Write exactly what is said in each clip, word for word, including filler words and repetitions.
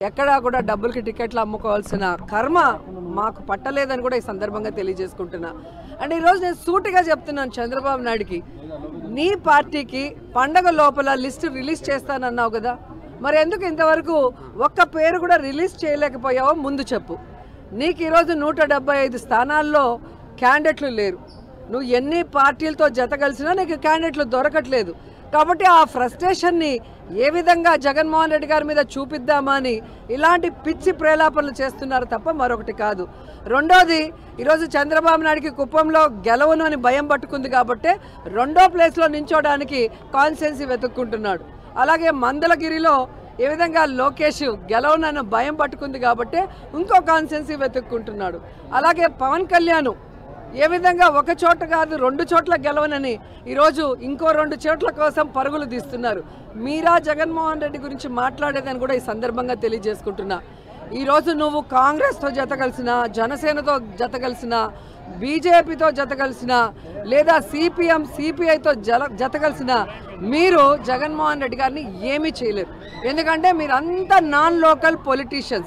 ఎక్కడా కూడా డబ్బులకి టికెట్లు అమ్ముకోవాల్సిన కర్మ మాకు పట్టలేదని కూడా ఈ సందర్భంగా తెలియజేసుకుంటున్నా. అంటే ఈరోజు నేను సూటిగా చెప్తున్నాను చంద్రబాబు నాయుడుకి, నీ పార్టీకి పండగ లోపల లిస్టు రిలీజ్ చేస్తానన్నావు కదా, మరి ఎందుకు ఇంతవరకు ఒక్క పేరు కూడా రిలీజ్ చేయలేకపోయావో ముందు చెప్పు. నీకు ఈరోజు నూట డెబ్బై ఐదు స్థానాల్లో క్యాండిడేట్లు లేరు. నువ్వు ఎన్ని పార్టీలతో జత కలిసినా నీకు క్యాండిడేట్లు దొరకట్లేదు. కాబట్టి ఆ ఫ్రస్ట్రేషన్ని ఏ విధంగా జగన్మోహన్ రెడ్డి గారి మీద చూపిద్దామా అని ఇలాంటి పిచ్చి ప్రేలాపనలు చేస్తున్నారు తప్ప మరొకటి కాదు. రెండోది, ఈరోజు చంద్రబాబు నాయుడికి కుప్పంలో గెలవను అని భయం పట్టుకుంది కాబట్టి రెండో ప్లేస్లో నించోడానికి కాన్స్టిట్యుయెన్సీ వెతుక్కుంటున్నాడు. అలాగే మందలగిరిలో ఏ విధంగా లోకేష్ గెలవనన్న భయం పట్టుకుంది కాబట్టి ఇంకో కాన్స్టిట్యుయెన్సీ వెతుక్కుంటున్నాడు. అలాగే పవన్ కళ్యాణ్ ఏ విధంగా ఒక చోట కాదు రెండు చోట్ల గెలవనని ఈరోజు ఇంకో రెండు చోట్ల కోసం పరుగులు తీస్తున్నారు. మీరా జగన్మోహన్ రెడ్డి గురించి మాట్లాడేదని కూడా ఈ సందర్భంగా తెలియజేసుకుంటున్నా. ఈరోజు నువ్వు కాంగ్రెస్తో జత కలిసిన, జనసేనతో జత కలిసిన, బీజేపీతో జత కలిసిన, లేదా సిపిఎం సిపిఐతో జల జత కలిసిన మీరు జగన్మోహన్ రెడ్డి గారిని ఏమీ చేయలేరు. ఎందుకంటే మీరంతా నాన్ లోకల్ పొలిటీషియన్స్.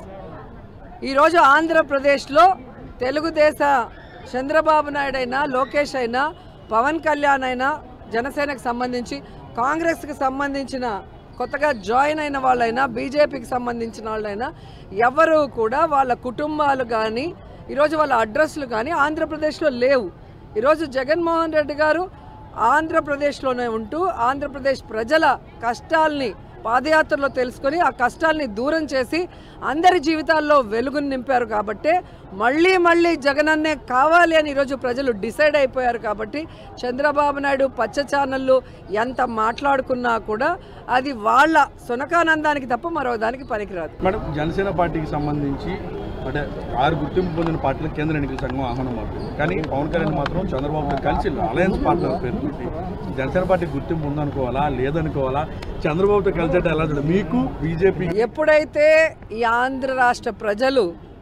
ఈరోజు ఆంధ్రప్రదేశ్లో తెలుగుదేశ చంద్రబాబు నాయుడు అయినా, లోకేష్ అయినా, పవన్ కళ్యాణ్ అయినా, జనసేనకు సంబంధించి కాంగ్రెస్కి సంబంధించిన కొత్తగా జాయిన్ అయిన వాళ్ళైనా, బీజేపీకి సంబంధించిన వాళ్ళైనా ఎవరు కూడా వాళ్ళ కుటుంబాలు కానీ ఈరోజు వాళ్ళ అడ్రస్లు కానీ ఆంధ్రప్రదేశ్లో లేవు. ఈరోజు జగన్మోహన్ రెడ్డి గారు ఆంధ్రప్రదేశ్లోనే ఉంటూ ఆంధ్రప్రదేశ్ ప్రజల కష్టాల్ని పాదయాత్రలో తెలుసుకొని ఆ కష్టాల్ని దూరం చేసి అందరి జీవితాల్లో వెలుగును నింపారు. కాబట్టి మళ్ళీ మళ్ళీ జగనన్నే కావాలి అని ఈరోజు ప్రజలు డిసైడ్ అయిపోయారు. కాబట్టి చంద్రబాబు నాయుడు పచ్చ ఛానళ్ళు ఎంత మాట్లాడుకున్నా కూడా అది వాళ్ళ సునకానందానికి తప్ప మరో దానికి పనికిరాదు. మేడం, జనసేన పార్టీకి సంబంధించి అంటే ఆరు గుర్తింపు పొందిన పార్టీల కేంద్ర ఎన్నికల సంఘం ఆహ్వానం అవుతుంది. కానీ పవన్ కళ్యాణ్ మాత్రం చంద్రబాబుతో కలిసి అలయన్స్ పార్ట్నర్ పేరు పెట్టి జనసేన పార్టీ గుర్తింపు ఉందనుకోవాలా లేదనుకోవాలా, చంద్రబాబుతో కలిసి ఎలా చూడాలి? మీకు బీజేపీ ఎప్పుడైతే ఈ ఆంధ్ర రాష్ట్ర ప్రజలు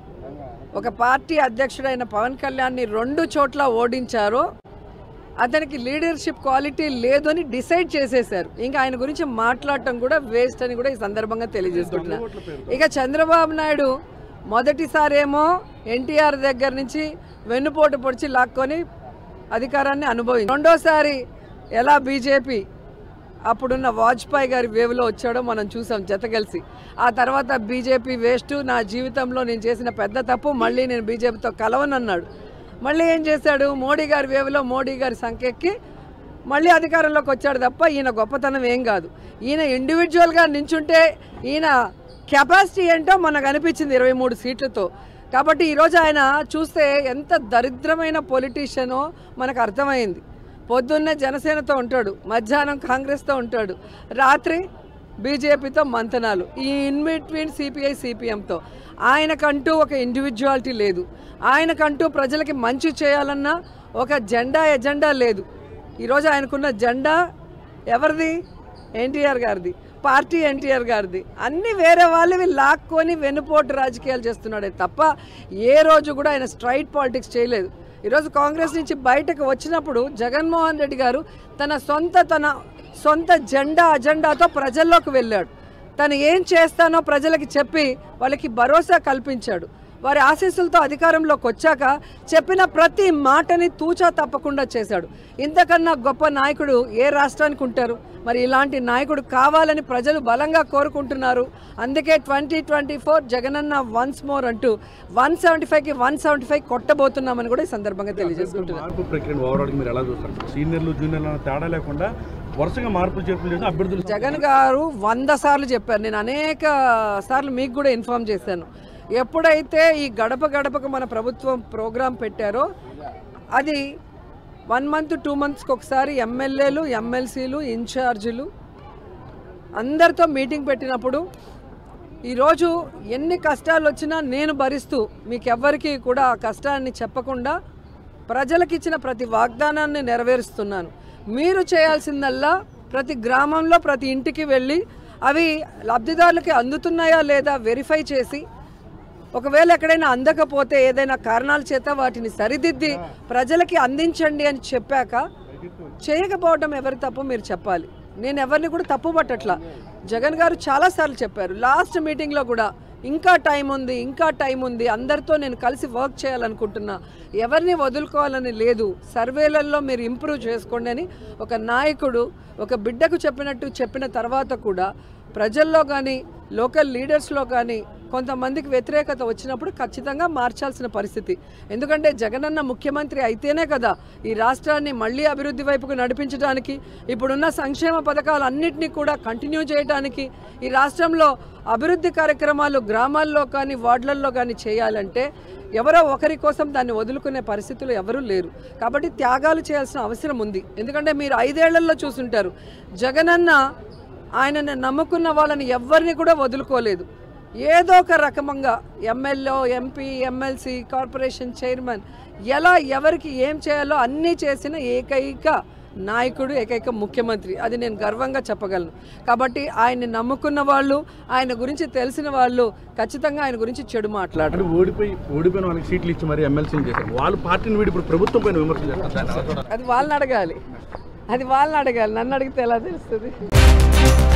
ఒక పార్టీ అధ్యక్షుడైన పవన్ కళ్యాణ్ని రెండు చోట్ల ఓడించారో అతనికి లీడర్షిప్ క్వాలిటీ లేదు అని డిసైడ్ చేసేశారు. ఇంకా ఆయన గురించి మాట్లాడటం కూడా వేస్ట్ అని కూడా ఈ సందర్భంగా తెలియజేసుకుంటున్నారు. ఇక చంద్రబాబు నాయుడు మొదటిసారి ఏమో ఎన్టీఆర్ దగ్గర నుంచి వెన్నుపోటు పొడిచి లాక్కొని అధికారాన్ని అనుభవించి, రెండోసారి ఎలా బీజేపీ అప్పుడున్న వాజ్పేయి గారి వేవ్లో వచ్చాడో మనం చూసాం జత కలిసి. ఆ తర్వాత బీజేపీ వేస్ట్, నా జీవితంలో నేను చేసిన పెద్ద తప్పు, మళ్ళీ నేను బీజేపీతో కలవనన్నాడు. మళ్ళీ ఏం చేశాడు? మోడీ గారి వేవ్లో మోడీ గారి సంఖ్యకి మళ్ళీ అధికారంలోకి వచ్చాడు తప్ప ఈయన గొప్పతనం ఏం కాదు. ఈయన ఇండివిజువల్గా నించుంటే ఈయన కెపాసిటీ ఏంటో మనకు అనిపించింది ఇరవై మూడు సీట్లతో. కాబట్టి ఈరోజు ఆయన చూస్తే ఎంత దరిద్రమైన పొలిటీషియనో మనకు అర్థమైంది. పొద్దున్నే జనసేనతో ఉంటాడు, మధ్యాహ్నం కాంగ్రెస్తో ఉంటాడు, రాత్రి బీజేపీతో మంతనాలు, ఈ ఇన్ బిట్వీన్ సిపిఐ సిపిఎంతో. ఆయనకంటూ ఒక ఇండివిజువాలిటీ లేదు, ఆయనకంటూ ప్రజలకి మంచి చేయాలన్న ఒక జెండా ఎజెండా లేదు. ఈరోజు ఆయనకున్న జెండా ఎవరిది? ఎన్టీఆర్ గారిది, పార్టీ ఎన్టీఆర్ గారిది. అన్నీ వేరే వాళ్ళవి లాక్కొని వెన్నుపోటు రాజకీయాలు చేస్తున్నాడే తప్ప ఏ రోజు కూడా ఆయన స్ట్రైట్ పాలిటిక్స్ చేయలేదు. ఈరోజు కాంగ్రెస్ నుంచి బయటకు వచ్చినప్పుడు జగన్మోహన్ రెడ్డి గారు తన సొంత తన సొంత జెండా అజెండాతో ప్రజల్లోకి వెళ్ళాడు. తను ఏం చేస్తానో ప్రజలకి చెప్పి వాళ్ళకి భరోసా కల్పించాడు. వారి ఆశీస్సులతో అధికారంలోకి వచ్చాక చెప్పిన ప్రతి మాటని తూచా తప్పకుండా చేశాడు. ఇంతకన్నా గొప్ప నాయకుడు ఏ రాష్ట్రానికి ఉంటారు? మరి ఇలాంటి నాయకుడు కావాలని ప్రజలు బలంగా కోరుకుంటున్నారు. అందుకే ట్వంటీ ట్వంటీ ఫోర్ జగనన్న వన్స్ మోర్ అంటూ వన్ సెవెంటీ ఫైవ్కి వన్ సెవెంటీ ఫైవ్ కొట్టబోతున్నామని కూడా ఈ సందర్భంగా తెలియజేసుకుంటున్నారు. జగన్ గారు వంద సార్లు చెప్పారు, నేను అనేక సార్లు మీకు కూడా ఇన్ఫార్మ్ చేశాను. ఎప్పుడైతే ఈ గడప గడపకు మన ప్రభుత్వం ప్రోగ్రాం పెట్టారో అది వన్ మంత్ టూ మంత్స్కి ఒకసారి ఎమ్మెల్యేలు, ఎమ్మెల్సీలు, ఇన్ఛార్జీలు అందరితో మీటింగ్ పెట్టినప్పుడు ఈరోజు ఎన్ని కష్టాలు వచ్చినా నేను భరిస్తూ మీకెవ్వరికీ కూడా ఆ కష్టాన్ని చెప్పకుండా ప్రజలకు ఇచ్చిన ప్రతి వాగ్దానాన్ని నెరవేరుస్తున్నాను. మీరు చేయాల్సిందల్లా ప్రతి గ్రామంలో ప్రతి ఇంటికి వెళ్ళి అవి లబ్ధిదారులకి అందుతున్నాయా లేదా వెరిఫై చేసి, ఒకవేళ ఎక్కడైనా అందకపోతే ఏదైనా కారణాల చేత వాటిని సరిదిద్ది ప్రజలకి అందించండి అని చెప్పాక చేయకపోవడం ఎవరి తప్పు మీరు చెప్పాలి. నేను ఎవరిని కూడా తప్పు పట్టట్లా. జగన్ గారు చాలాసార్లు చెప్పారు. లాస్ట్ మీటింగ్లో కూడా ఇంకా టైం ఉంది ఇంకా టైం ఉంది అందరితో నేను కలిసి వర్క్ చేయాలనుకుంటున్నా, ఎవరిని వదులుకోవాలని లేదు, సర్వేలలో మీరు ఇంప్రూవ్ చేసుకోండి అని ఒక నాయకుడు ఒక బిడ్డకు చెప్పినట్టు చెప్పిన తర్వాత కూడా ప్రజల్లో కానీ లోకల్ లీడర్స్లో కానీ కొంతమందికి వ్యతిరేకత వచ్చినప్పుడు ఖచ్చితంగా మార్చాల్సిన పరిస్థితి. ఎందుకంటే జగనన్న ముఖ్యమంత్రి అయితేనే కదా ఈ రాష్ట్రాన్ని మళ్ళీ అభివృద్ధి వైపుకు నడిపించడానికి, ఇప్పుడున్న సంక్షేమ పథకాలు అన్నింటినీ కూడా కంటిన్యూ చేయడానికి, ఈ రాష్ట్రంలో అభివృద్ధి కార్యక్రమాలు గ్రామాల్లో కానీ వార్డులలో కానీ చేయాలంటే ఎవరో ఒకరి కోసం దాన్ని వదులుకునే పరిస్థితులు ఎవరూ లేరు. కాబట్టి త్యాగాలు చేయాల్సిన అవసరం ఉంది. ఎందుకంటే మీరు ఐదేళ్లలో చూసుంటారు జగనన్న ఆయనని నమ్ముకున్న వాళ్ళని ఎవరిని కూడా వదులుకోలేదు. ఏదో ఒక రకంగా MLA, MP, MLC, corporation chairman ఎలా ఎవరికి ఏం చేయాలో అన్నీ చేసిన ఏకైక నాయకుడు, ఏకైక ముఖ్యమంత్రి. అది నేను గర్వంగా చెప్పగలను. కాబట్టి ఆయన్ని నమ్ముకున్న వాళ్ళు, ఆయన గురించి తెలిసిన వాళ్ళు ఖచ్చితంగా ఆయన గురించి చెడు మాట్లాడారు. ఓడిపోయి ఓడిపోయిన వాళ్ళకి సీట్లు ఇచ్చి మరి ఎమ్మెల్సీని చేశారు. వాళ్ళు పార్టీని వీడి ఇప్పుడు ప్రభుత్వం పైన విమర్శలు చేస్తారు. అది వాళ్ళని అడగాలి, అది వాళ్ళని అడగాలి, నన్ను అడిగితే ఎలా తెలుస్తుంది?